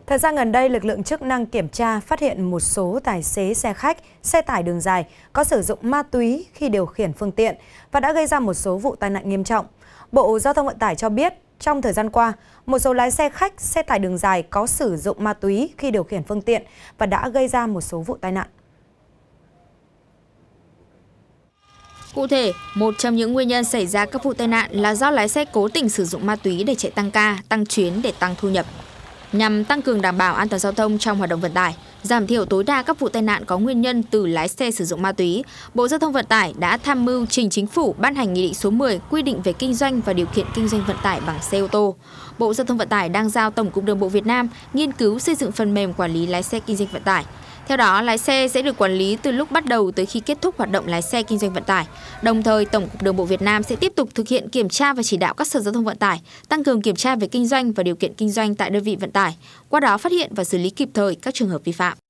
Thời gian gần đây, lực lượng chức năng kiểm tra phát hiện một số tài xế xe khách, xe tải đường dài có sử dụng ma túy khi điều khiển phương tiện và đã gây ra một số vụ tai nạn nghiêm trọng. Bộ Giao thông Vận tải cho biết, trong thời gian qua, một số lái xe khách, xe tải đường dài có sử dụng ma túy khi điều khiển phương tiện và đã gây ra một số vụ tai nạn. Cụ thể, một trong những nguyên nhân xảy ra các vụ tai nạn là do lái xe cố tình sử dụng ma túy để chạy tăng ca, tăng chuyến để tăng thu nhập. Nhằm tăng cường đảm bảo an toàn giao thông trong hoạt động vận tải, giảm thiểu tối đa các vụ tai nạn có nguyên nhân từ lái xe sử dụng ma túy, Bộ Giao thông Vận tải đã tham mưu trình Chính phủ ban hành Nghị định số 10 quy định về kinh doanh và điều kiện kinh doanh vận tải bằng xe ô tô. Bộ Giao thông Vận tải đang giao Tổng cục Đường bộ Việt Nam nghiên cứu xây dựng phần mềm quản lý lái xe kinh doanh vận tải. Theo đó, lái xe sẽ được quản lý từ lúc bắt đầu tới khi kết thúc hoạt động lái xe kinh doanh vận tải. Đồng thời, Tổng cục Đường bộ Việt Nam sẽ tiếp tục thực hiện kiểm tra và chỉ đạo các sở giao thông vận tải tăng cường kiểm tra về kinh doanh và điều kiện kinh doanh tại đơn vị vận tải, qua đó phát hiện và xử lý kịp thời các trường hợp vi phạm.